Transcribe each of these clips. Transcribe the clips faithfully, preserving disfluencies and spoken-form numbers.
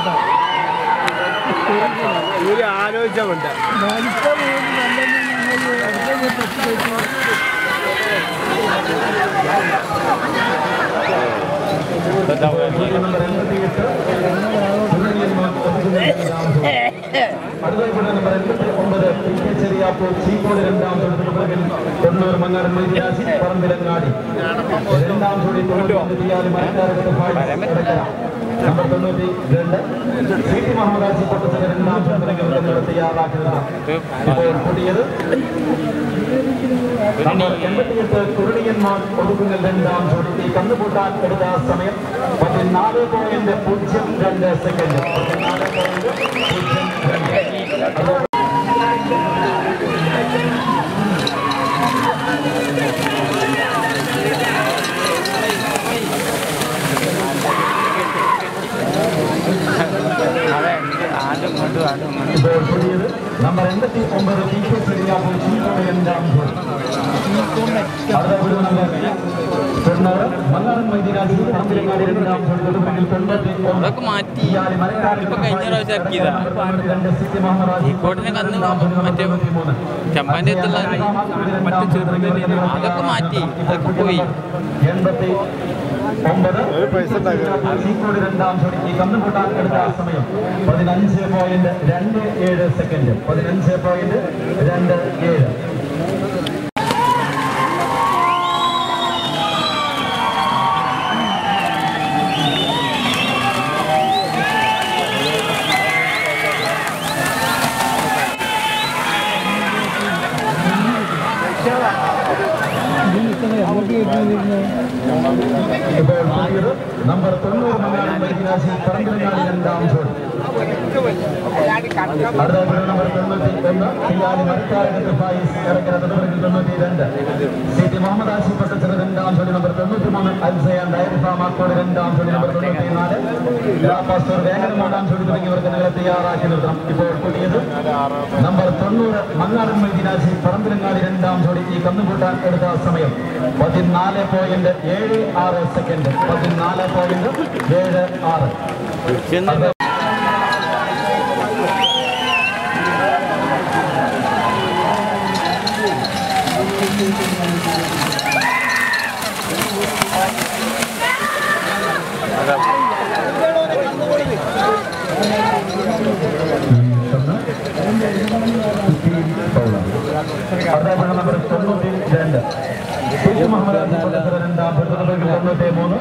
ഒരു ആലോചനയുണ്ട് തൊണ്ണൂറ് മങ്ങാടൻ മൈരാജി പറമ്പിലങ്ങാടി രണ്ടാം ജോഡി നമ്പർ തൊണ്ണൂറ്റി രണ്ട് സി ടി മുഹമ്മദ് ആസി പൊട്ടത്തിന് രണ്ടാം ചന്ദ്രങ്ങൾ തയ്യാറാക്കുന്നത് ഇപ്പോൾ കൂടിയത് നമ്പർ എൺപത്തിയെട്ട് കുരുണിയന്മാർ ഒടുക്കുങ്ങൽ രണ്ടാം ജോഡി കന്നുകൂട്ടാൻ എടുത്ത സമയം പതിനാല് പോയിന്റ് പൂജ്യം രണ്ട് സെക്കൻഡ് പതിനാല് പോയിന്റ് പൂജ്യം രണ്ട് ഇപ്പോൾ പുതിയത് നമ്പർ എൺപത്തി ഒമ്പത് ടി കെ ചെറിയാപ്പൂർ ചീക്കോട് രണ്ടാം അടുത്ത നമ്പർ തൊണ്ണൂറ് മങ്ങാടൻ മൈദിരാജി പറമ്പിലങ്ങാടി രണ്ടാം തൊണ്ണൂറ്റി മാറ്റി ഇപ്പൊ കഴിഞ്ഞ പ്രാവശ്യം ഇറക്കിയതാ ഈ കോട്ടിനെ കന്ന് മറ്റേ ചമ്പാന്റെ മറ്റു ചെറുതന്നെ അതൊക്കെ മാറ്റി അതൊക്കെ പോയി എൺപത്തി ഒമ്പത് ചീക്കോട് രണ്ടാം ജോഡി കന്നുകൂട്ടാൻ എടുത്ത സമയം പതിനഞ്ച് പോയിന്റ് രണ്ട് ഏഴ് സെക്കൻഡ് പതിനഞ്ച് പോയിന്റ് രണ്ട് ഏഴ് നമ്പർ തൊണ്ണൂറ് മലയാളം മൈരാജി പറമ്പിലങ്ങാടി രണ്ടാം ജോഡി അടുത്ത നമ്പർ തൊണ്ണൂറ്റി ഒന്ന് ടിയാലി മരക്കാരകത്ത് ഫായിസ് ഇറക്കര തൊണ്ണൂറ്റി തൊണ്ണൂറ്റി രണ്ട് സി ടി മുഹമ്മദ് ആസി പൊട്ടച്ചിറ രണ്ടാം ജോഡി നമ്പർ തൊണ്ണൂറ്റി മൂന്ന് അൽസയാൻ ഡയറി ഫാമാക്കോട് രണ്ടാം ജോഡി നമ്പർ തൊണ്ണൂറ്റി നാല് പാസ്റ്റർ വേഗന മൂന്നാം ജോഡി തുടങ്ങിയവർക്ക് നിങ്ങളെ തയ്യാറാക്കി നിർത്തണം ഇപ്പോൾ പുതിയത് നമ്പർ തൊണ്ണൂറ് മങ്ങാടൻ മൈദിരാജി പറമ്പിലങ്ങാടി രണ്ടാം ജോഡി ഈ കന്നുകൂട്ടാൻ എടുത്ത സമയം പതിനാല് പോയിന്റ് ഏഴ് ആറ് സെക്കൻഡ് പതിനാല് പോയിന്റ് ഏഴ് ആറ് നമ്പർ തൊണ്ണൂറ്റി രണ്ട് മുഹമ്മദ് രണ്ടാം തൊണ്ണൂറ്റി മൂന്ന്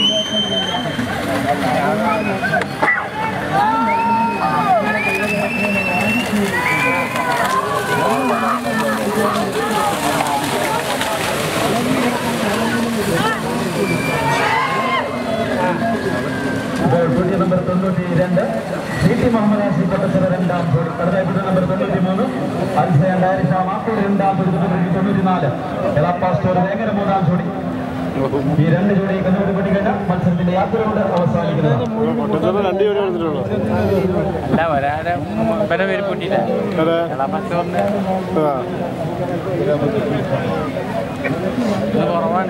പുതിയ നമ്പർ തൊണ്ണൂറ്റി രണ്ട് സി ടി മുഹമ്മദ് ആസി പൊട്ടച്ചിറ രണ്ടാം ജോഡി അടുത്ത നമ്പർ തൊണ്ണൂറ്റി മൂന്ന് അൽസയാൻ ഡയറി ഫാമാക്കോട് രണ്ടാം ജോഡി തൊണ്ണൂറ്റി നാല് എളാപ്പാസ്റ്റോർ വേങ്ങര മൂന്നാം ജോഡി ഈ രണ്ട് ജോഡി കന്നുകൂടി കഴിഞ്ഞ മത്സരത്തിന്റെ യാത്രയോട് അവസാനിക്കുന്നത് കുറവാണ്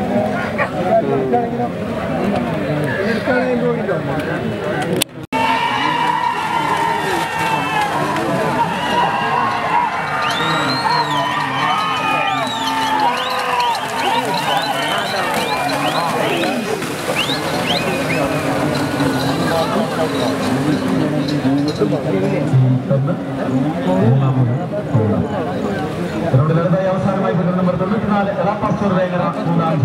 ലളിതായി അവസാനമായി നമ്പർ തൊണ്ണൂറ്റിനാല് എളാപ്പാസ്റ്റോർ വേങ്ങര മൂന്നാം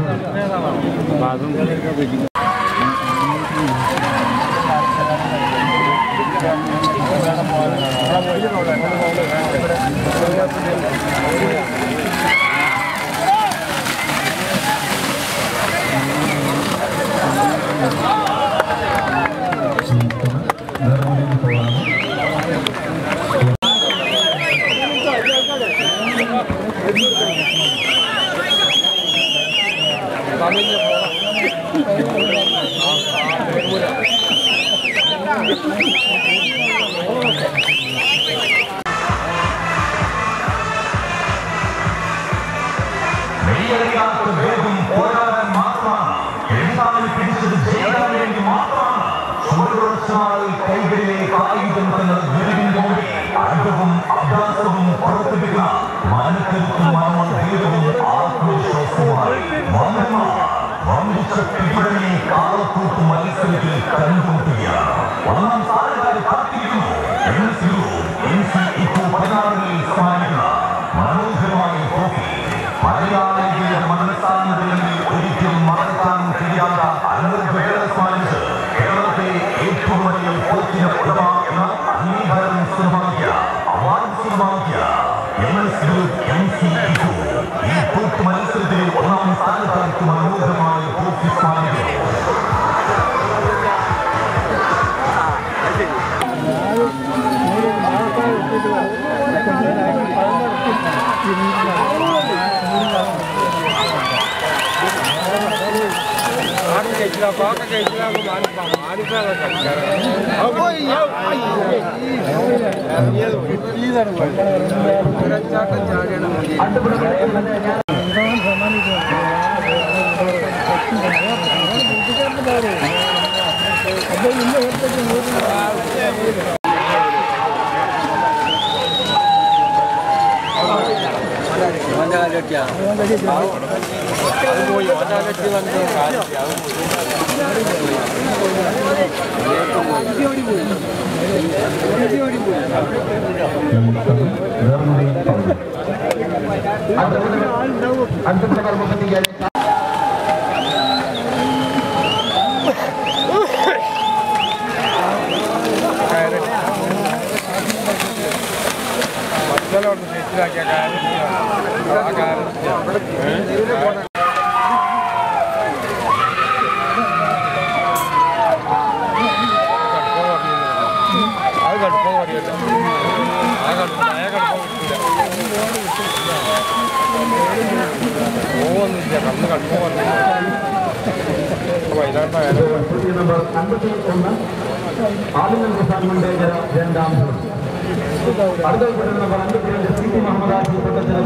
പോരാടാൻ മാത്രമാണ്. എന്താണ് പിടിച്ചത്? ചെയ്യാൻ വേണ്ടി മാത്രമാണ്. എന്നാൽ കൈകളിലേക്ക് ആയുധം തന്ന ഗുരുവിന്റെ മുമ്പിൽ അർഹവും അഭ്യാസവും പ്രവർത്തിപ്പിക്കുന്ന മനക്കരുത്തും മനോധൈര്യവും ആത്മവിശ്വാസവുമായി വംശക്തിയുടെ കാലക്കൂട്ട് മത്സരത്തിൽ കണ്ടുമുട്ടുകയാണ്. ഒന്നാം സ്ഥാനക്കാരെ കാത്തിരിക്കുന്നു എൻ സി എൻ സി ഇപ്പോൾ പതിനാറുകളിൽ സമ്മാനിക്കുന്ന മനോഹരമായ ട്രോഫി. മലയാളികളുടെ മനസ്ഥാനങ്ങളിൽ ഒരിക്കലും മറക്കാൻ കഴിയാത്ത അനർഘടന സമ്മാനിച്ച് കേരളത്തെ ഏറ്റവും വലിയ കോച്ചിന് എന്ന അംഗീകാരം സ്വന്തമാക്കിയ അവാർഡ് സ്വന്തമാക്കിയ N S group N C ഈ കൂട്ട് മത്സരത്തിലെ ഒന്നാം സ്ഥാനക്കാർക്ക് മനോഹരമായ ട്രോഫി സമ്മാനിക്കുന്നു. ആലുങ്ങൽ പ്രസാദ് രണ്ടാം അടുത്ത അമ്പത്തിരണ്ട് സി ടി മുഹമ്മദ് ആസിഫ്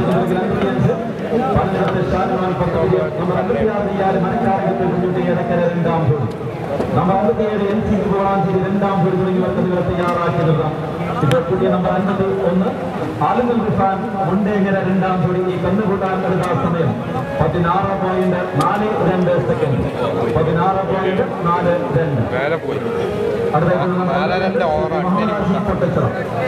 പതിനെട്ട് ഷാജഹാൻ നമ്പർ അമ്പത്തിയാറ് മരക്കാരകത്തിൽ മുന്നിട്ട് ഇടക്കര രണ്ടാം ജോഡി നമ്പർ അമ്പത്തിയേഴ് എൻ സി ഗോളാഞ്ചേരി രണ്ടാം ജോഡി തുടങ്ങി വർത്തകൾ തയ്യാറാക്കിയത്. ഇപ്പോൾ പുതിയ നമ്പർ അൻപത്തി ഒന്ന് ആലുങ്ങൽ റിഫാൻ മുണ്ടേങ്ങര രണ്ടാം ജോഡി ഈ കന്നുകൂട്ടാൻ എടുത്ത സമയം പതിനാറ് പോയിന്റ് നാല് രണ്ട് സെക്കൻഡ് പതിനാറ് പോയിന്റ് നാല് രണ്ട് അടുത്ത പൊട്ടച്ചറ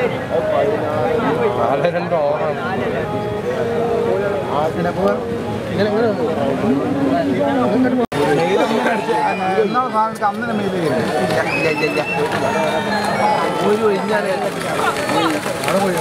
അന്ന് മെയിൽ ഒരു ഒഴിഞ്ഞാൽ അവിടെ പോയി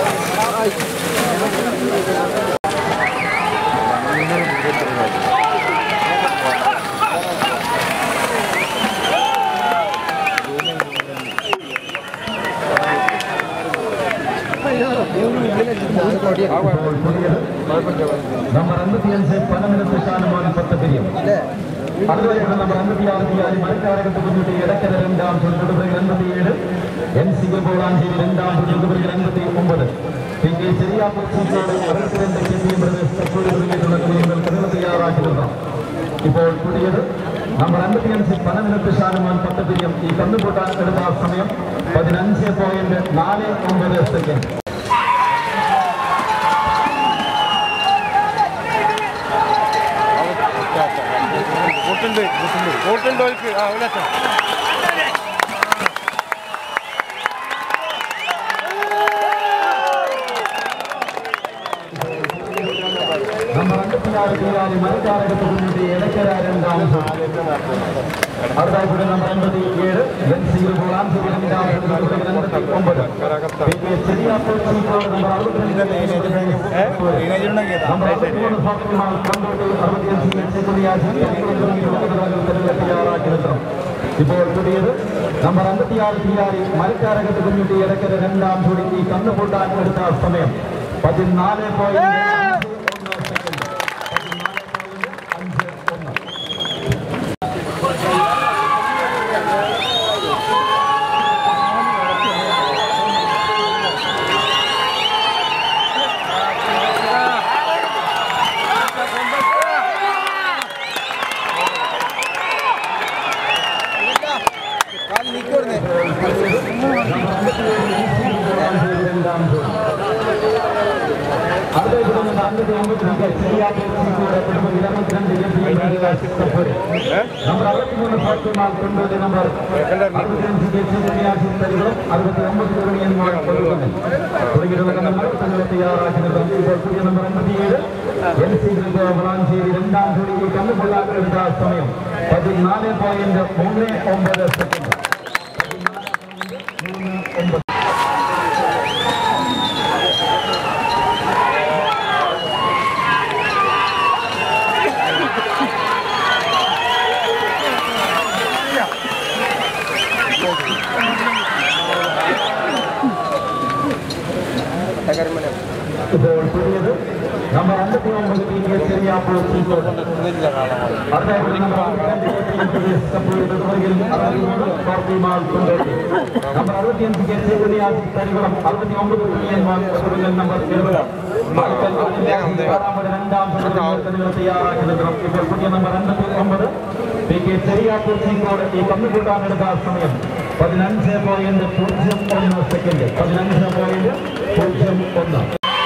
നമ്പർ അമ്പത്തിയഞ്ച് പനമിനത്ത് ഷാനുമാൻ പത്ത് പിരിയം അതുവരെയുള്ള നമ്പർ അമ്പത്തിയാറ് തീയാലി മരക്കാരകത്ത് മുന്നിട്ട് ഇടക്കര രണ്ടാം തൊഴിലുറപ്പിൽ അമ്പത്തിയേഴ് എൻ സി ഗോളാഞ്ചേരി രണ്ടാം തൊഴിലുറപ്പിൽ അമ്പത്തി ഒമ്പത് പി കെ ചെറിയാപ്പൂച്ചോട് അറുപത്തിരണ്ട് കെ പി എം പ്രദേശത്തുള്ള കളികൾ തയ്യാറാക്കിയിരുന്നു. ഇപ്പോൾ പുതിയത് നമ്പർ അമ്പത്തിയഞ്ച് പനമിനത്ത് ഷാനുമാൻ പത്ത് പിരിയം ഈ കന്നുകൂട്ടാൻ എടുത്ത സമയം പതിനഞ്ച് പോയിന്റ് നാല് ഒമ്പത് സെക്കൻഡ് നമ്പർ അമ്പത്തിയാറ് തീരാലി മരക്കാരകത്ത് മുന്നിട്ട് ഇടക്കര രണ്ടാം അടുത്തായി കൂടെ നമ്പർ അമ്പത്തി ഏഴ് എൻ സി ഗോളാഞ്ചേരി രണ്ടാം അമ്പത്തി ഒമ്പത് ഇപ്പോൾ പുതിയത് നമ്പർ അമ്പത്തിയാറ് തീയാലി മരക്കാരകത്ത് മുന്നിട്ട് ഇടക്കര രണ്ടാം ജോഡി ഈ കന്നുകൂട്ടാൻ എടുത്ത സമയം പതിനാല് പോയിന്റ് നമ്പർ അറുപത്തിമൂന്ന് ഫാത്തിമാൽ തൊണ്ണൂറ് നമ്പർ അറുപത്തിയഞ്ച് അറുപത്തിയൊമ്പത് തുടങ്ങിയന്മാർ തുടങ്ങിയിട്ടുള്ള നമ്പർ തങ്ങളെ തയ്യാറാക്കി നിർത്താൻ ഇപ്പോൾ പുതിയ നമ്പർ അമ്പത്തിയേഴ് എൻ സി വളാഞ്ചേരി രണ്ടാം ജോഡിക്ക് കന്നുകൊള്ളാക്കളുടെ സമയം പതിനാല് പോയിന്റ് മൂന്ന് ഒമ്പത് സെക്കൻഡ് മൂന്ന് ഒമ്പത് ഇപ്പോൾ പുതിയത് നമ്പർ അമ്പത്തി ഒമ്പത് ചെറിയാപ്പോൾ നമ്പർ അറുപത്തിയഞ്ച് തരികുളം അറുപത്തി ഒമ്പത് നമ്പർ രണ്ടാം തയ്യാറാക്കി നിർത്തണം. ഇപ്പോൾ പുതിയ നമ്പർ അമ്പത്തി ഒമ്പത് പി കെ ചെറിയാപ്പോൾ സീക്കോട് ഈ കന്നുകൂട്ടാനെടുത്ത സമയം പതിനഞ്ച് പോയിന്റ് പൂജ്യം ഒന്ന് സെക്കൻഡ് പതിനഞ്ച് പോയിന്റ് പൂജ്യം ഒന്ന്.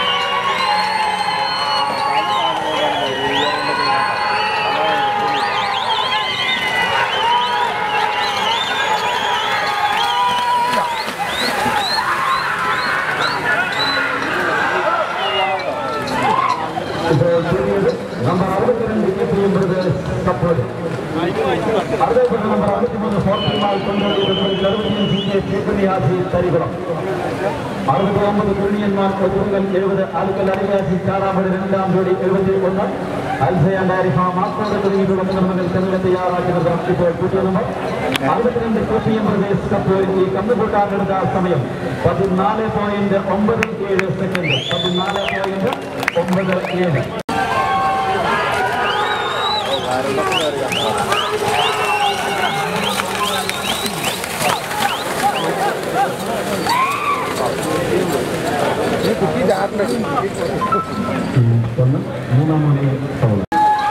നമ്പർ അറുപത്തിരണ്ട് സപ്പോർട്ട് അറുപത്തി നമ്പർ അറുപത്തിമൂന്ന് ഫോർട്ടിമാൽ തരികുളം അറുപത്തി ഒമ്പത് കുഴിയന്മാർ ഒത്തുകൾ എഴുപത് ആലുക്കൽ അടിയാസി ചാറാമ്പടി രണ്ടാം ജോഡി എഴുപത്തി ഒന്ന് അൽസയാൻ ഡയറി ഫാം മാക്കോട് തുടങ്ങിയിട്ടുള്ള നിർമ്മികൾ തെളിവ് തയ്യാറാക്കി നിർത്തണം. ഇപ്പോൾ പുതിയ നമ്പർ അറുപത്തിരണ്ട് കോപ്പിയം പ്രദേശ് കപ്പോയിൽ ഈ കന്നുകൂട്ടാനെടുത്ത സമയം പതിനാല് പോയിന്റ് ഒമ്പത് ഏഴ് സെക്കൻഡ് പതിനാല് പോയിന്റ് ഒമ്പത് ഏഴ്. ഒന്ന് മൂന്നാം മണി സൗണ്ട്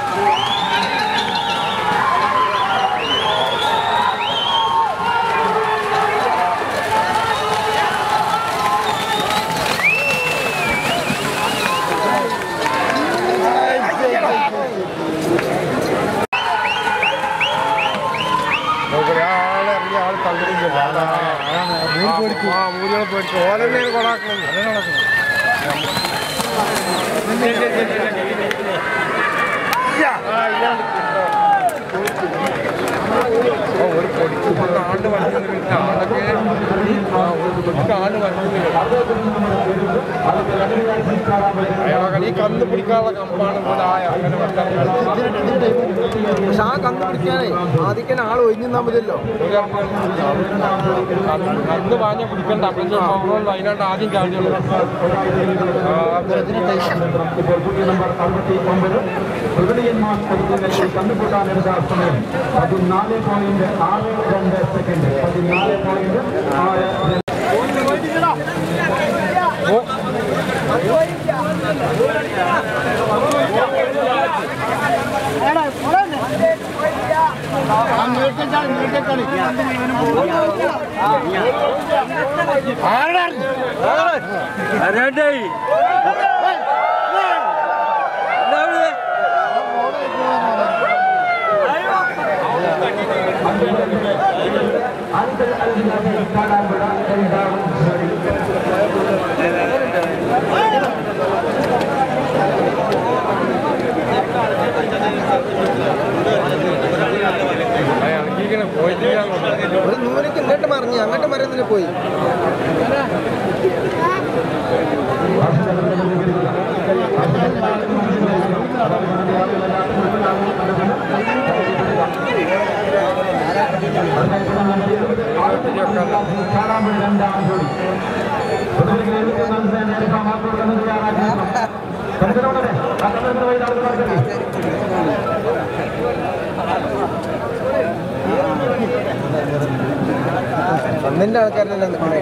മൂലികളെ പേടിക്കും ഓലെന്നെ കൊടാക്കണം അങ്ങനെ നടക്കണം. ഒരു പൊടിക്ക് ആണ്ട് വരയ്ക്കുന്നില്ല ആളൊക്കെ ആണ്ട് വരയ്ക്കുന്നില്ല. ഈ കന്ന് പിടിക്കാനുള്ള കമ്പാണ് പോലെ ആയ അങ്ങനെ പക്ഷെ ആ കന്ന് പിടിക്കാനേ ആദ്യം ആൾ ഒഴിഞ്ഞാൽ മതിയല്ലോ. കന്ന് വാങ്ങി പിടിക്കണ്ട അപ്പം അതിനാണ്ട് ആദ്യം ചാടിയുള്ളൂ. കന്നുകൂട്ടാനെടുത്ത സമയം പതിനാല് പോയിന്റ് ആറ് രണ്ട് സെക്കൻഡ് പതിനാല് പോയിന്റ് ആറ് ഒരു നൂരക്ക് ഇങ്ങോട്ട് മറിഞ്ഞ് അങ്ങോട്ട് മറിയുന്നതിന് പോയി. രണ്ടാം ജോഡി അന്നിന്റെ ആൾക്കാരല്ലേ നിൽക്കണേ.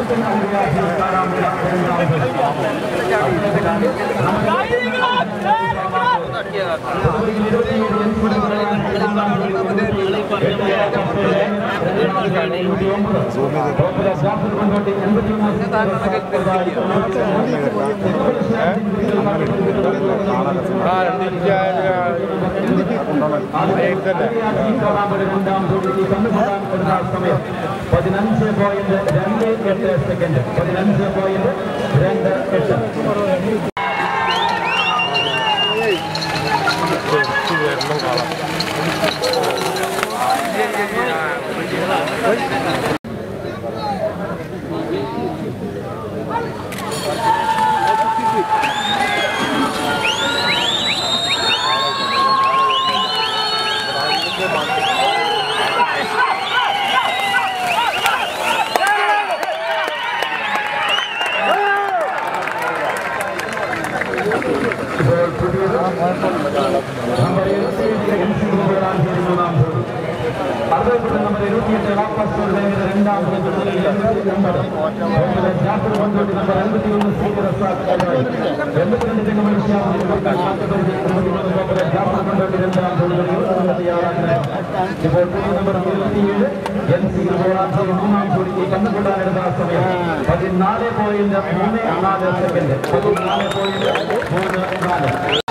പതിനഞ്ച് പോയിന്റ് രണ്ട് എട്ട് സെക്കൻഡ് പതിനഞ്ച് പോയിന്റ് രണ്ട് എട്ട് പതിനാല് പോയിന്റ് മൂന്ന് നാല് സെക്കൻഡ് പതിനാല് പോയിന്റ് മൂന്ന് നാല്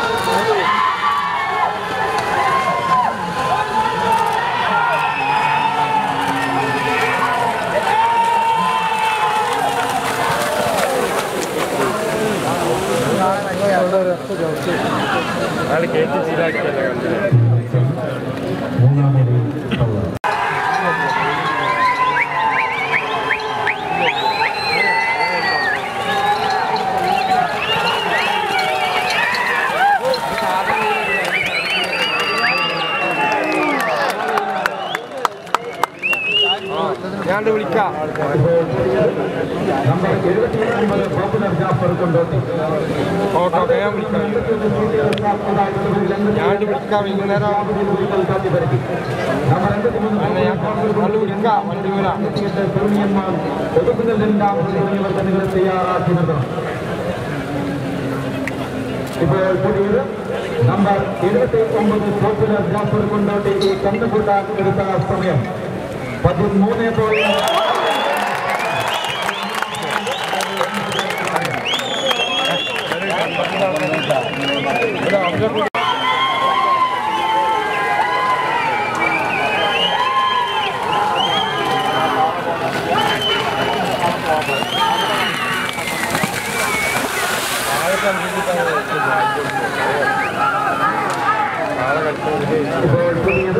നാളെ കയറ്റി ശീലാക്കിയല്ലേ കണ്ടില്ല ഞാൻ വിളിക്കാം ഓക്കെ ഓക്കെ ഞാൻ വിളിക്കാം ഞാൻ വിളിക്കാം വൈകുന്നേരം ഞാൻ വിളിക്കാം വണ്ടി വരാം തയ്യാറാക്കി നിർത്തണം ഇപ്പോൾ പുതിയത് നമ്പർ എഴുപത്തി ഒമ്പത് പോപ്പുലർ ജാഫർ കൊണ്ടോട്ടി ഈ കന്നുകൂട്ടാൻ എടുത്ത സമയം പതിമൂന്ന് പോയിന്റ് ഇപ്പോൾ പുതിയത്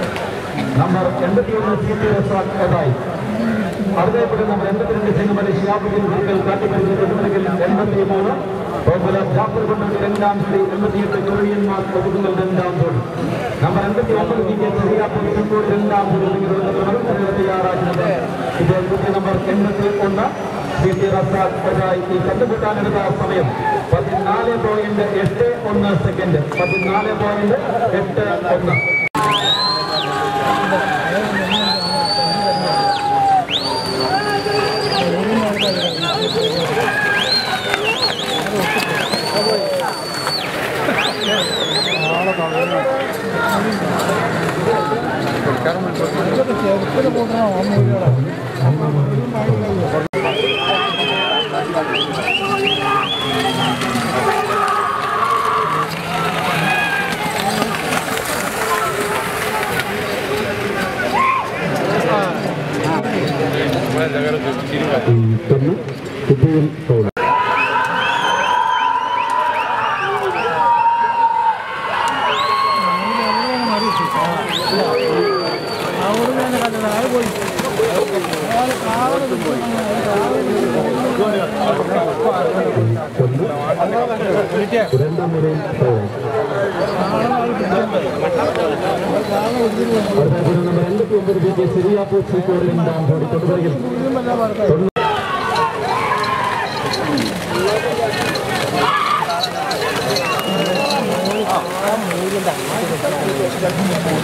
നമ്പർ എൺപത്തി ഒന്ന് സീറ്റ് റിസോർട്ടായി അതേപോലെ നമ്പർ എൺപത്തിരണ്ട് ചെങ്ങമല ഷിയാബുദ്ദീൻ ഗുരുക്കൾ കാട്ടിപ്പരിചയപ്പെടുന്നെങ്കിൽ എൺപത്തി മൂന്ന് പോപ്പുലർ ജാഫർ കൊണ്ടോട്ടി രണ്ടാം ശ്രീ എൺപത്തിയെട്ട് കൊറിയന്മാർ ഒതുക്കുങ്ങൾ രണ്ടാം തോടി നമ്പർ എൺപത്തി ഒമ്പത് സി കെ ചെറിയാപ്പൂർ രണ്ടാം തോടി തയ്യാറാക്കുന്നത് ഇപ്പോൾ പുതിയ നമ്പർ എൺപത്തി ഒന്ന് സി ടി റസാഖ് ഈ കണ്ടുകൂട്ടാനെടുത്ത സമയം പതിനാല് പോയിന്റ് എട്ട് ഒന്ന് സെക്കൻഡ് പതിനാല് പോയിന്റ് എട്ട് ഒന്ന്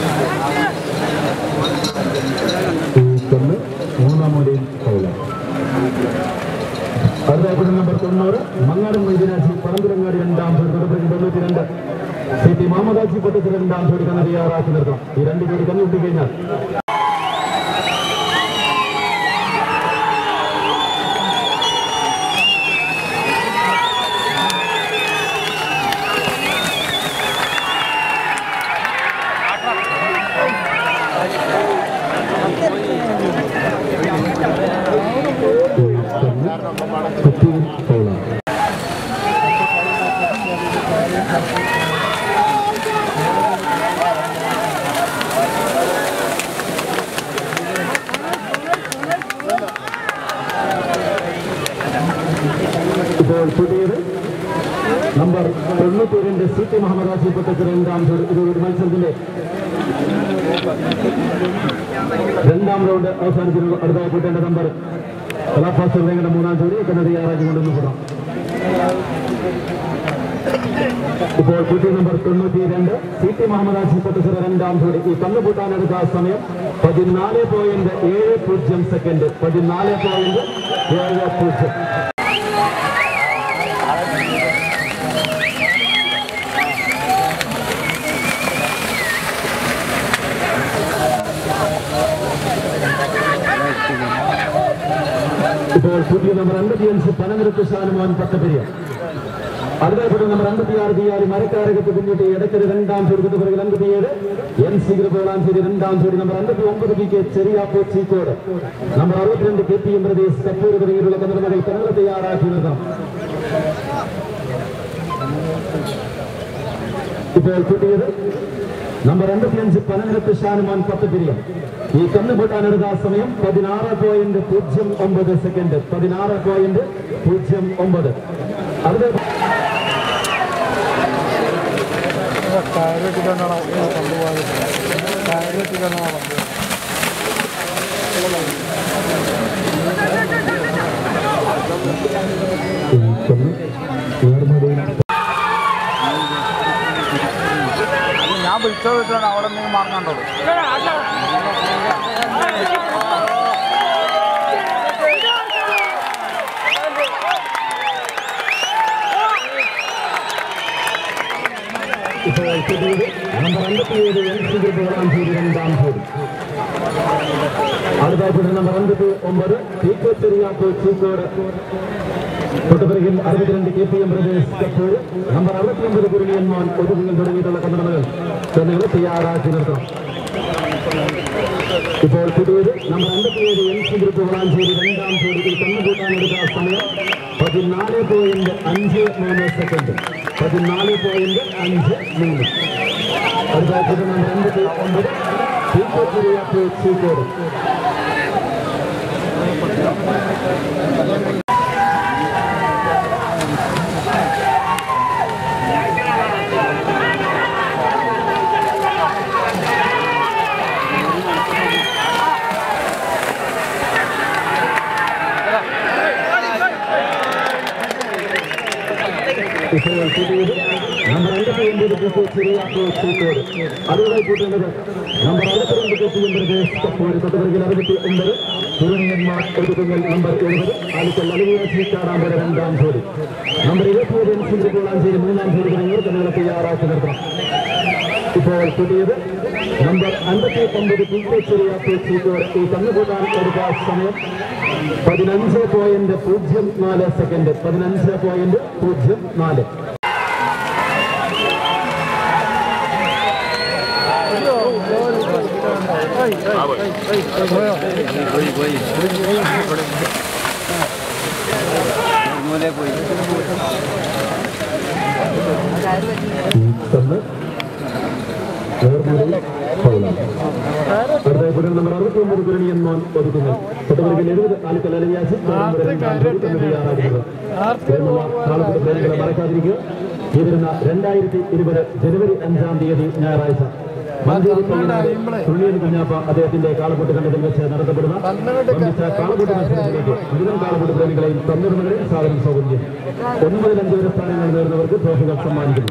മൂന്നാം മുറിയിൽ അടുത്ത നമ്പർ തൊണ്ണൂറ് മങ്ങാടൻ മൈദിനാജി പടമ്പുരങ്ങാടി രണ്ടാം തൊണ്ണൂറ്റി രണ്ട് സി ടി മുഹമ്മദാജി പൊട്ടത്തിൽ രണ്ടാം ജോഡി കന്ന് തയ്യാറാക്കി നിർത്തണം. ഈ രണ്ട് ജോഡി കന്നുകൂട്ടി കഴിഞ്ഞാൽ ഇപ്പോൾ പുതിയത് നമ്പർ തൊണ്ണൂറ്റി രണ്ട് സി ടി മുഹമ്മദാജി പൊട്ടത്തിൽ രണ്ടാം ഇത് ഒരു മത്സരത്തിന്റെ രണ്ടാം റൗണ്ട് അവസാനിച്ചിരുന്നു. അടുത്തായി കൂട്ടേണ്ട നമ്പർ കലാഭാസ്കരുടെ മൂന്നാം ജോഡി തന്നെ തയ്യാറാക്കി കൊണ്ടുവന്നു കൂടാം. ഇപ്പോൾ കുട്ടി നമ്പർ തൊണ്ണൂറ്റി രണ്ട് സി ടി മുഹമ്മദാജി പൊട്ടത്തിൽ രണ്ടാം ജോഡി ഈ കന്നുകൂട്ടാനെടുത്ത സമയം പതിനാല് പോയിന്റ് ഏഴ് പൂജ്യം സെക്കൻഡ് പതിനാല് പോയിന്റ് ഏഴ് പൂജ്യം. ഇപ്പോൾ പുതിയ നമ്പർ അമ്പത്തിയഞ്ച് പനനിരത്ത് ഷാനുമോൻ പത്തപ്പെരിയ. അടുത്ത നമ്പർ അമ്പത്തിയാറ് തീയാറി മരക്കാരകത്ത് പിന്നിട്ട് ഇടയ്ക്കര രണ്ടാം ചുരുക്കത്ത് പിറകിൽ അമ്പത്തിയേഴ് എൻ സി ഗ്രിപ്പോളാഞ്ചേരി രണ്ടാം ജോഡി നമ്പർ അമ്പത്തി ഒമ്പത് P K Cheriyappo Cheekode number അറുപത്തിരണ്ട് K P M Pradesh Kappur തുടങ്ങിയിട്ടുള്ള കന്നുകാലികൾ കന്നുകൾ തയ്യാറാക്കി നിർത്തണം. ഇപ്പോൾ കിട്ടിയത് നമ്പർ അമ്പത്തിയഞ്ച് പനനിരത്ത് ഷാനുമോൻ പത്തപ്പെരിയ. ഈ കന്നുകൂട്ടാനെടുത്ത സമയം പതിനാറ് പോയിന്റ് പൂജ്യം ഒമ്പത് സെക്കൻഡ് പതിനാറ് പോയിന്റ് പൂജ്യം ഒമ്പത്. അടുത്ത ഞാൻ വിളിച്ചോ വിളിച്ചാണ് അവിടെ എന്തെങ്കിലും മാറുന്നുണ്ടോ? ഇപ്പോൾ നമ്പർ അമ്പത്തിയേഴ് എൻ സി ഗ്രിപ്പോളാഞ്ചേരി രണ്ടാം ജോഡി. അടുത്ത നമ്പർ അമ്പത്തി ഒമ്പത് പി കെ ചെറിയാപ്പോ ചീക്കോട് തൊട്ടുപിറകിൽ അറുപത്തിരണ്ട് K P M Pradesh Kappur number അറുപത്തിയൊമ്പത് കുരുണിയന്മാൻ ഒതുങ്ങൽ തുടങ്ങിയിട്ടുള്ള കന്നുകാലികൾ കന്നുകൾ തയ്യാറാക്കി നിർത്തണം. ഇപ്പോൾ പുതിയത് നമ്പർ അമ്പത്തിയേഴ് എൻ സി ഗ്രിപ്പോളാഞ്ചേരി രണ്ടാം ജോഡിയിൽ കന്നുകൂട്ടാനെടുത്ത സമയം പതിനാല് പോയിന്റ് അഞ്ച് മൂന്ന് സെക്കൻഡ് പതിനാല് പോയിന്റ് അഞ്ച് മൂന്ന്. അടുത്ത നമ്പർ അമ്പത്തി ഒമ്പത് പി കെ ചെറിയാപ്പോ ചീക്കോട്. ഇപ്പോൾ പുതിയത് നമ്പർ അമ്പത്തി ഒമ്പത് പി കെ ചെറിയാപ്പോ ചീക്കോട്. അതുമായി കൂട്ടേണ്ടത് നമ്പർ അറുപത്തിരണ്ട് K P M Pradesh Kappur തൊട്ടുപിറകിൽ അറുപത്തി ഒമ്പത് കുരുണിയന്മാർ ഒതുക്കുങ്ങൽ നമ്പർ എഴുപത് ആലിക്കൽ അലുവിയാച്ചി ചാടാമ്പര രണ്ടാം ജോഡി നമ്പർ ഇരുപത്തിയേഴ് എൻ സി ഗ്രിപ്പോളാഞ്ചേരി മൂന്നാം ജോഡി തുടങ്ങിയവർ കന്നുകളെ തയ്യാറാക്കി നിർത്തണം. ഇപ്പോൾ പുതിയത് നമ്പർ അമ്പത്തി ഒമ്പത് പി കെ ചെറിയാപ്പോ ചീക്കോട്. ഈ കന്നുകൂട്ടാൻ എടുത്ത സമയം പതിനഞ്ച് പോയിന്റ് പൂജ്യം നാല് സെക്കൻഡ് പതിനഞ്ച് പോയിന്റ് പൂജ്യം നാല്. നമ്പർ അറുപത്തി ഒമ്പത് കുരുണിയന്മാൻ ഒതുക്കുന്നത് തൊട്ടുപിറകിൽ എഴുപത് ആലിക്കൽ അലവിയാച്ചി മറക്കാതിരിക്കുക. ഈ വരുന്ന രണ്ടായിരത്തി ഇരുപത് ജനുവരി അഞ്ചാം തീയതി ഞായറാഴ്ച മഞ്ചേരി തുള്ളിയൻ കുഞ്ഞാപ്പ അദ്ദേഹത്തിന്റെ കാളപ്പൊട്ട് കണ്ടതിൽ വെച്ച് നടത്തപ്പെടുന്ന കാളപ്പൊട്ട് മത്സരത്തിലേക്ക് മുഴുവൻ കാളപ്പൊട്ട് പ്രേമികളെയും തന്നിരുന്നവരെ സാധനം സൗകര്യം ഒന്ന് മുതൽ അഞ്ച് വരെ സ്ഥാനങ്ങൾ നേടുന്നവർക്ക് ട്രോഫികൾ സമ്മാനിക്കുന്നു.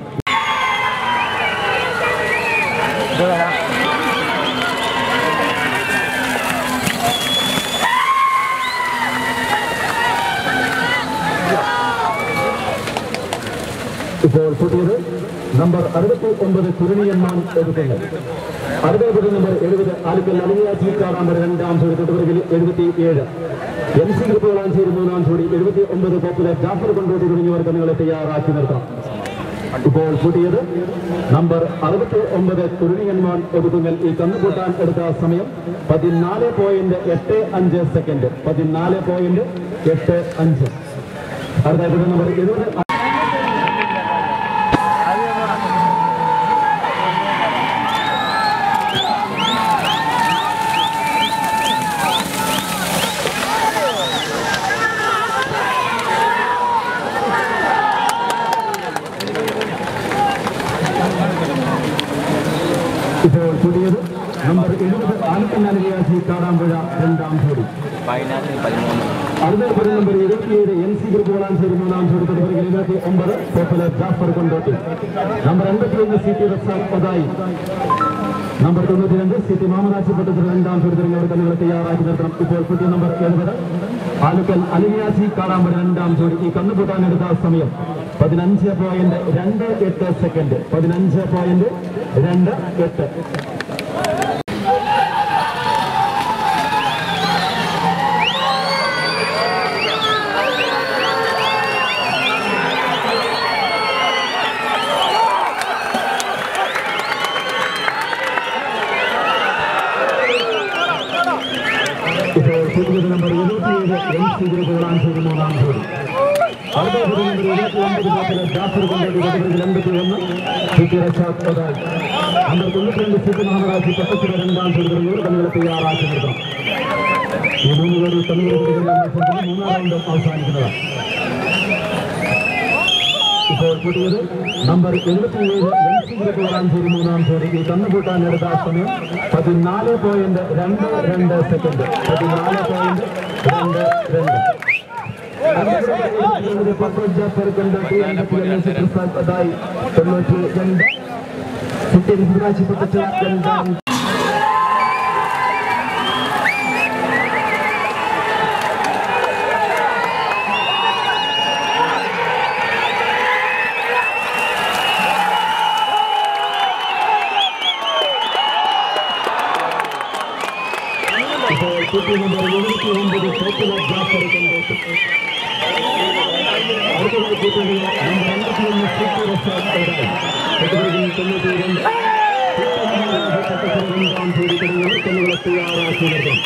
കൂട്ടിയത് നമ്പർ അറുപത്തി ഒമ്പത് കുരുണിയമ്മാൻ എഴുപത്തേഴ് അറുപത് നമ്പർ എഴുപത് ആലുക്കൽ അലിയാജി കാറാമ്പർ രണ്ടാം ജോഡി തൊട്ടുപിറകിൽ എഴുപത്തി ഏഴ് എം സി ഗ്രൂപ്പ് വളാഞ്ചേരി മൂന്നാം ജോഡി എഴുപത്തി ഒമ്പത് പോപ്പുലർ ജാഫർ കൊണ്ടോട്ടി തുടങ്ങിയവർ കന്നുകളെ തയ്യാറാക്കി നിർത്താം. ഇപ്പോൾ കൂട്ടിയത് നമ്പർ അറുപത്തി ഒമ്പത് കുരുണിയന്മാൻ ഒതുക്കുങ്ങൽ. ഈ കന്നുകൂട്ടാൻ എടുത്ത സമയം പതിനാല് പോയിന്റ് എട്ട് അഞ്ച് സെക്കൻഡ് പതിനാല് പോയിന്റ് എട്ട് അഞ്ച്. അടുത്ത നമ്പർ എഴുപത് ഇപ്പോൾ കൂടിയത് നമ്പർ എഴുപത് ആലപ്പുഴ അലിയാജി കാടാമ്പുഴ രണ്ടാം ജോഡി. അടുത്ത നമ്പർ എഴുപത്തിയേഴ് എൻ സി ഗ്രൂപ്പ് വളാഞ്ചേരി മൂന്നാം ജോഡി തൊട്ടുപിറകിൽ എഴുപത്തി ഒമ്പത് പോപ്പുലർ ജാഫർ കൊണ്ടോട്ടി. നമ്പർ എൺപത്തിയൊന്ന് C T Razak Othayi. Number തൊണ്ണൂറ്റി രണ്ട് സി ടി മാമനാശിപ്പെട്ട രണ്ടാം ജോഡി തുടങ്ങിയവർ കന്നുകളെ തയ്യാറാക്കി നിർത്തണം. ഇപ്പോൾ പുതിയ നമ്പർ എഴുപത് ആലുക്കൽ അലിയാജി കാടാമ്പുഴ രണ്ടാം ജോഡി. ഈ കന്നുകൂട്ടാൻ എടുത്ത സമയം പതിനഞ്ച് പോയിന്റ് രണ്ട് എട്ട് സെക്കൻഡ് പതിനഞ്ച് പോയിന്റ് രണ്ട് എട്ട്. ഇപ്പോൾ നമ്പർ എഴുപത്തിയേഴ് എം സി ഗ്രൂപ്പ് വളാഞ്ചേരി മൂന്നാം ജോഡി. അടുത്ത നമ്പർ എഴുപത്തി ഒമ്പത് ജാഫർ കൊണ്ടോട്ടി തൊട്ടുപിറകിൽ എൺപത്തി ഒന്ന് സിറ്റി റസാഖ് ഒതായി. നമ്പർ തൊണ്ണൂറ്റി രണ്ട് സിറ്റി മഹാരാജി പട്ടച്ചിറ രണ്ടാം ജോഡി തുടങ്ങിയവർ കന്നുകളെ തയ്യാറാക്കി നിർത്തണം. ഈ മൂന്ന് പേര് കന്നുകളെ മൂന്നാം റൗണ്ട് അവസാനിക്കുന്നതാണ്. ഇപ്പോൾ കൂട്ടിയത് നമ്പർ എഴുപത്തിയേഴ് എം സി ഗ്രൂപ്പ് വളാഞ്ചേരി മൂന്നാം ജോഡി. ഈ കന്നുകൂട്ടാൻ എടുത്ത സമയം പതിനാല് പോയിന്റ് രണ്ട് രണ്ട് സെക്കൻഡ് പതിനാല് പോയിന്റ് രണ്ട് രണ്ട്. തൊണ്ണൂറ്റി രണ്ട് സിറ്റി മഹാരാജി രണ്ടാം. ഇപ്പോൾ നമ്പർ എഴുപത്തി ഒമ്പത് പോപ്പുലർ ജാഫർ കൊണ്ടോട്ടി. അടുത്തതായി കൂട്ടുന്നത് നമ്പർ അമ്പത്തിയൊന്ന് സിറ്റി റസാഖ് ഒതായി. തൊണ്ണൂറ്റി രണ്ട് രണ്ടാം ജോഡി തുടങ്ങിയവർ കന്നുകളെ തയ്യാറാക്കി നിർത്തണം.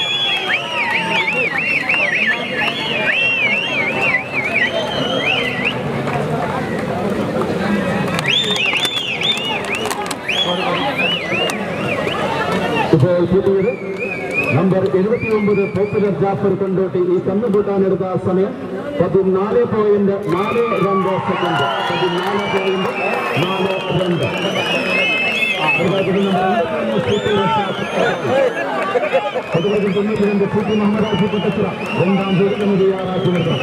ഇപ്പോൾ കൂട്ടിയത് നമ്പർ എഴുപത്തി ഒമ്പത് പോപ്പുലർ ജാഫർ കൊണ്ടോട്ടി. ഈ കന്നുകൂട്ടാൻ എടുത്ത സമയം പതിനാല് പോയിന്റ് നാല് രണ്ട് സെക്കൻഡ് പതിനാല് പോയിന്റ് നാല് രണ്ട്. അതുപോലെ തൊണ്ണൂറ്റി രണ്ട് സിറ്റി മഹാരാജി പട്ടച്ചിറ രണ്ടാം ജോഡി തയ്യാറാക്കി നിർത്തണം.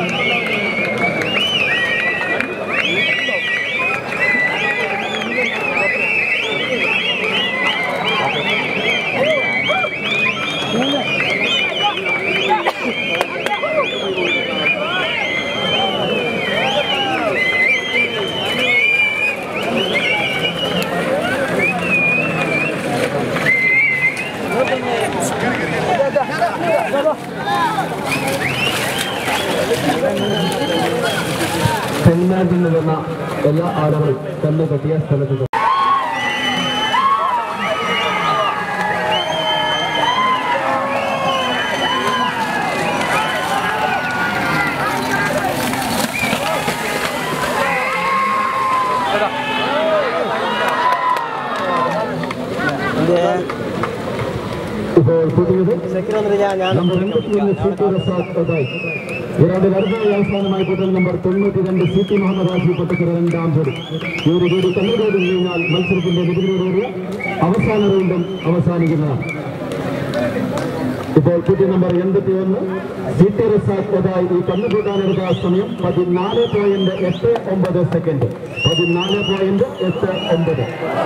സെമിനാറിൽ നിന്ന എല്ലാ ആളുകളും കല്ല് കെട്ടിയ സ്ഥലത്ത് ഇപ്പോൾ പുതിയത് ഇറാന്റെ അടുത്ത അവസാനമായി കൂട്ടൽ നമ്പർ തൊണ്ണൂറ്റി രണ്ട് സി ടി മുഹമ്മദ് റാഫി പട്ടച്ചിറ രണ്ടാം ജോഡി. ഈ ഒരു ജോഡി കല്ലുകോട് കഴിഞ്ഞാൽ മത്സരത്തിന്റെ വിധികളോടുകൂടി അവസാന റൗണ്ടും അവസാനിക്കുന്നതാണ്. ഇപ്പോൾ പുതിയ നമ്പർ എൺപത്തി ഒന്ന് സി ടി റസാഖ് ഒതായി. ഈ കന്നുകൂട്ടാനെടുത്ത സമയം പതിനാല് പോയിന്റ് എട്ട് ഒമ്പത് സെക്കൻഡ് പതിനാല് പോയിന്റ് എട്ട് ഒമ്പത്.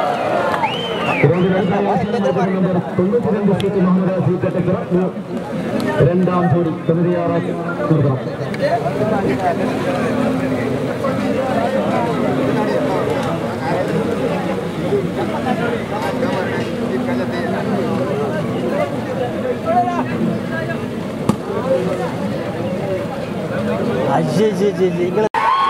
നമ്പർ തൊണ്ണൂറ്റി രണ്ട് സി ടി മുഹമ്മദ് റാഫി പട്ടച്ചിറ രണ്ടാം ജോഡി തയ്യാറാക്കി നിർത്തണം. അയ്യേ നിങ്ങൾ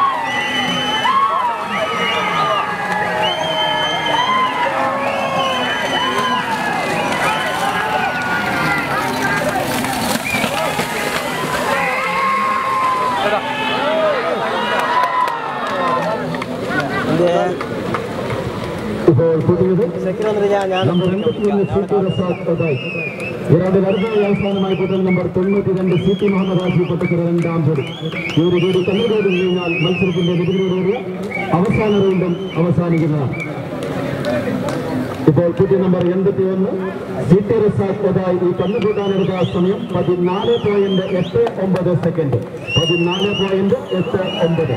അവസാനമായി പൊട്ടൽ നമ്പർ തൊണ്ണൂറ്റി രണ്ട് സി ടി മുഹമ്മദ് ആസിഫ് പൊട്ടക്കര രണ്ടാം ജോഡി ഒരു ജോഡി കണ്ണൂരോട് കഴിഞ്ഞാൽ മത്സരത്തിന്റെ നികുതിയോടുകൂടിയ അവസാന റൗണ്ടും അവസാനിക്കുന്നതാണ്. ഇപ്പോൾ കുട്ടി നമ്പർ എൺപത്തി ഒന്ന് സി ടി റസാഖ് ഒതായി ഈ കണ്ണുകൂട്ടാനെടുത്ത സമയം പതിനാല് പോയിന്റ് എട്ട് ഒമ്പത് സെക്കൻഡ് പതിനാല് പോയിന്റ് എട്ട് ഒമ്പത്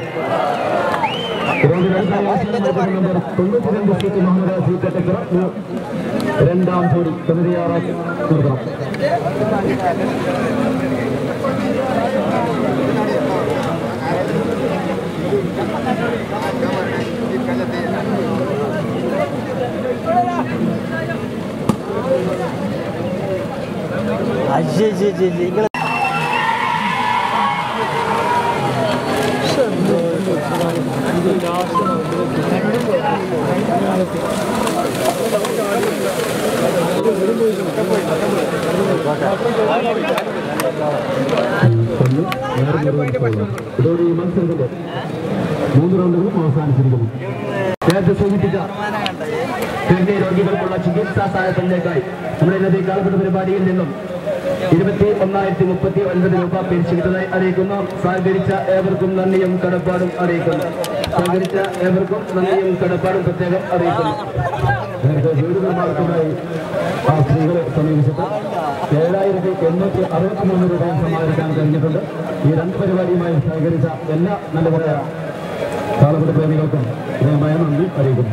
നമ്പർ തൊണ്ണൂറ്റി രണ്ട് സി ടി മുഹമ്മദ് ആസിഫ് പൊട്ടക്കര രണ്ടാം ജോഡി തയ്യാറാക്കി നിർത്തണം. അയ്യേ നിങ്ങൾ ഇതോടെ ഈ മത്സരത്തിന്റെ മൂന്ന് റൗണ്ടുകളും അവസാനിച്ചിരിക്കുന്നു. നേരത്തെ സൂചിപ്പിച്ച ഹൃദയ രോഗികൾക്കുള്ള ചികിത്സാ സഹായത്തിലേക്കായി നമ്മുടെ ഇന്നത്തെ കാലപ്പെട്ട പരിപാടിയിൽ നിന്നും ഇരുപത്തി ഒന്നായിരത്തി മുപ്പത്തി ഒൻപത് രൂപ പിരിച്ചുകിട്ടതായി അറിയിക്കുന്നു. സഹകരിച്ച ഏവർക്കും നന്ദിയും കടപ്പാടും അറിയിക്കുന്നു. സഹകരിച്ച ഏവർക്കും നന്ദിയും കടപ്പാടും പ്രത്യേകം അറിയിക്കുന്നു. വീട് നിർമ്മാണത്തിനായി ആ സ്ത്രീകളെ സമീപിച്ചിട്ട് ഏഴായിരത്തി എണ്ണൂറ്റി അറുപത്തി മൂന്ന് രൂപയും സമാഹരിക്കാൻ കഴിഞ്ഞിട്ടുണ്ട്. ഈ രണ്ട് പരിപാടിയുമായി സഹകരിച്ച എല്ലാ നല്ലവരായ കാലഘട്ട പ്രേമികൾക്കും ഹൃദയമായ നന്ദി അറിയിക്കുന്നു.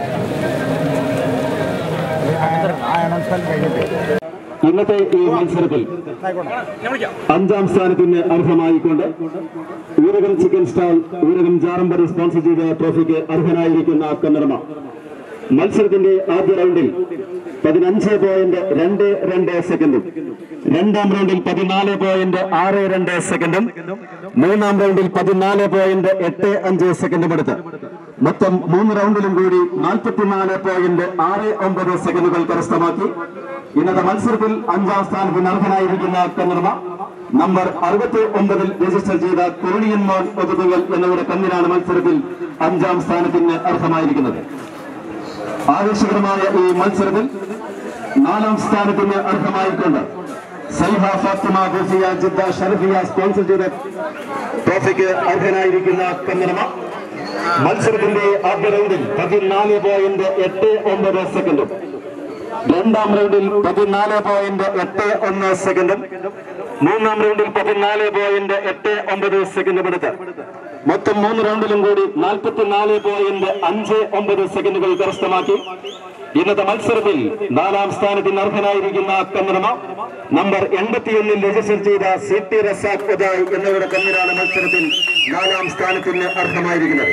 ഇന്നത്തെ ഈ മത്സരത്തിൽ അഞ്ചാം സ്ഥാനത്തിന് അർഹമായിക്കൊണ്ട് Oorakam chicken stall Oorakam Jarampadi sponsor ചെയ്ത ട്രോഫിക്ക് അർഹനായിരിക്കുന്ന കന്നഡമ മത്സരത്തിന്റെ ആദ്യ റൗണ്ടിൽ പതിനഞ്ച് പോയിന്റ് രണ്ട് രണ്ട് സെക്കൻഡും രണ്ടാം റൗണ്ടിൽ പതിനാല് പോയിന്റ് ആറ് രണ്ട് സെക്കൻഡും മൂന്നാം റൗണ്ടിൽ പതിനാല് പോയിന്റ് എട്ട് അഞ്ച് സെക്കൻഡും എടുത്ത് മൊത്തം മൂന്ന് റൗണ്ടിലും കൂടി നാൽപ്പത്തിനാല് പോയിന്റ് ആറ് ഒമ്പത് സെക്കൻഡുകൾ കരസ്ഥമാക്കി ഇന്നത്തെ മത്സരത്തിൽ അഞ്ചാം സ്ഥാനത്തിന് അർഹനായിരിക്കുന്ന കന്നഡമ നമ്പർ അറുപത്തി ഒമ്പതിൽ രജിസ്റ്റർ ചെയ്ത കുരുണിയൻ മോൻ ഒതുകുകൾ എന്നിവരുടെ കന്നിനാണ് മത്സരത്തിൽ അഞ്ചാം സ്ഥാനത്തിന് അർഹമായിരിക്കുന്നത്. ആവേശകരമായ ഈ മത്സരത്തിൽ നാലാം സ്ഥാനത്തിന് അർഹമായിക്കൊണ്ട് Saiha Fathima Gusiya Jeddah Sharafiya sponsor ചെയ്ത ട്രോഫിക്ക് അർഹനായിരിക്കുന്ന കന്നഡമ മത്സരത്തിന്റെ ആദ്യ റൗണ്ടിൽ പതിനാല് പോയിന്റ് എട്ട് ഒമ്പത് സെക്കൻഡും രണ്ടാം റൗണ്ടിൽ പതിനാല് പോയിന്റ് എട്ട് ഒന്ന് സെക്കൻഡും മൂന്നാം റൗണ്ടിൽ പതിനാല് പോയിന്റ് എട്ട് ഒമ്പത് സെക്കൻഡും എടുത്ത് മൊത്തം മൂന്ന് റൗണ്ടിലും കൂടി നാൽപ്പത്തിനാല് പോയിന്റ് അഞ്ച് ഒമ്പത് സെക്കൻഡുകൾ കരസ്ഥമാക്കി ഇന്നത്തെ മത്സരത്തിൽ നാലാം സ്ഥാനത്തിന് അർഹനായിരിക്കുന്ന കന്നഡമ നമ്പർ എൺപത്തിയൊന്നിൽ രജിസ്റ്റർ ചെയ്ത സി ടി റസാഖ് ഒതായ് എന്നിവരുടെ കന്നിനാണ് മത്സരത്തിൽ നാലാം സ്ഥാനത്തിന് അർഹമായിരിക്കുന്നത്.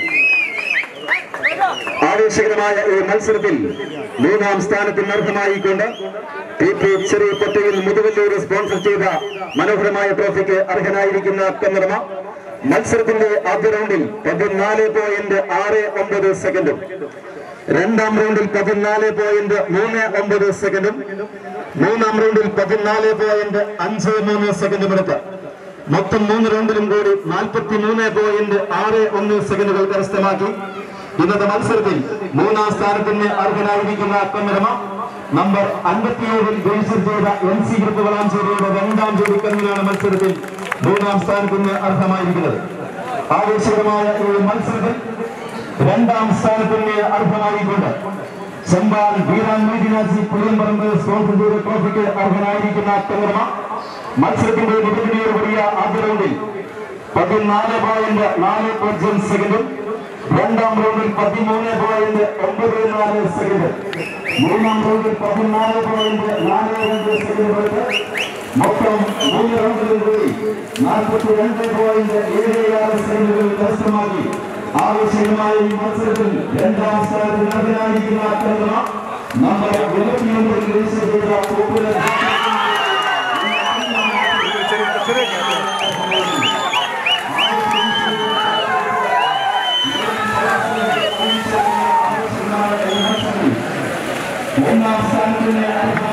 ആവേശകരമായ ഈ മത്സരത്തിൽ മൂന്നാം സ്ഥാനത്തിന് അർഹമായിക്കൊണ്ട് T P Cheri Pottayil Muthuvallur sponsor ചെയ്ത മനോഹരമായ ട്രോഫിക്ക് അർഹനായിരിക്കുന്ന കന്നഡമ മത്സരത്തിന്റെ ആദ്യ റൗണ്ടിൽ പതിനാല് പോയിന്റ് ആറ് ഒമ്പത് സെക്കൻഡും രണ്ടാം റൗണ്ടിൽ പതിനാല് പോയിന്റ് മൂന്ന് ഒമ്പത് സെക്കൻഡും മൂന്നാം റൗണ്ടിൽ പതിനാല് പോയിന്റ് അഞ്ച് മൂന്ന് സെക്കൻഡും എടുത്ത് മൊത്തം മൂന്ന് റൗണ്ടിലും കൂടി നാൽപ്പത്തി മൂന്ന് പോയിന്റ് ആറ് ഒന്ന് സെക്കൻഡുകൾ കരസ്ഥമാക്കി ഇന്നത്തെ മത്സരത്തിൽ മൂന്നാം സ്ഥാനത്തിന് അർഹനായിരിക്കുന്ന കന്നഡമ നമ്പർ അൻപത്തിയേഴിൽ രജിസ്റ്റർ ചെയ്ത എൻ സി ഗ്രൂപ്പ് വളാഞ്ചേരിയുടെ രണ്ടാം ജോഡി കന്നിനാണ് മത്സരത്തിൽ മൂന്നാം സ്ഥാനത്തിന് അർഹമായിരിക്കുന്നത്. ആവേശകരമായ ഈ മത്സരത്തിൽ രണ്ടാം സ്ഥാനത്തിന് അർഹമായിക്കൊണ്ട് ചെമ്പാൻ വീരാൻ മീഡിനാസി പുളിയമ്പറമ്പ് സ്പോൺസർ ചെയ്ത ട്രോഫിക്ക് അർഹനായിരിക്കുന്ന കന്നഡമ മത്സരത്തിന്റെ നികുതിയോടുകൂടിയ ആദ്യ റൗണ്ടിൽ പതിനാല് പോയിന്റ് നാല് പൂജ്യം സെക്കൻഡും രണ്ടാം റൗണ്ടിൽ പതിമൂന്ന് പോയിന്റ് ഒമ്പത് നാല് സെക്കൻഡ് മൂന്നാം റൗണ്ടിൽ പതിനാല് പോയിന്റ് നാല് രണ്ട് സെക്കൻഡുകൾക്ക് മൊത്തം മൂന്ന് റൗണ്ടിലും കൂടി നാൽപ്പത്തി രണ്ട് പോയിന്റ് ഏഴ് ആറ് സെക്കൻഡുകൾ കരസ്ഥമാക്കി ആവശ്യമായ ഈ മത്സരത്തിൽ രണ്ടാം സ്ഥാനത്ത് നിർഭനായിരിക്കുന്ന നമ്മുടെ ഇരുപത്തിയൊമ്പത് രജിസ്റ്റർ ചെയ്ത പോപ്പുലർ ഒന്നാം സ്ഥാനത്തിന്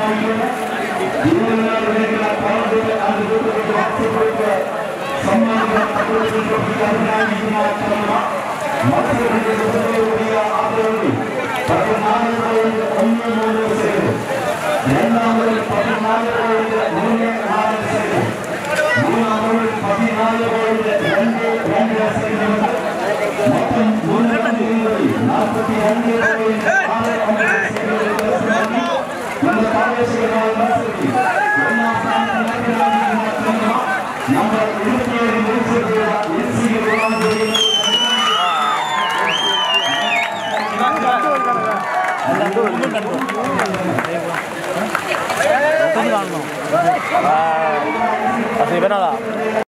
രണ്ടാമത് പതിനാല് പോയിന്റ് മൂന്ന് നാല് സെക്കൻഡ് മൂന്നാമത് പതിനാല് പോയിന്റ് രണ്ട് രണ്ട് സെക്കൻഡ് മൊത്തം മുന്നൂറ്റി നാൽപ്പത്തി രണ്ട് പോയിന്റ് ആറ് ഒമ്പത് സെക്കൻഡ് നമ്മുടെ പ്രാദേശികമായ മത്സരത്തിൽ ഒന്നാം സ്ഥാനത്ത് നമ്പർ ഇരുപത്തിയേഴ് മത്സരത്തിലുള്ള എൻ സി കാണണോ? ഇവനതാ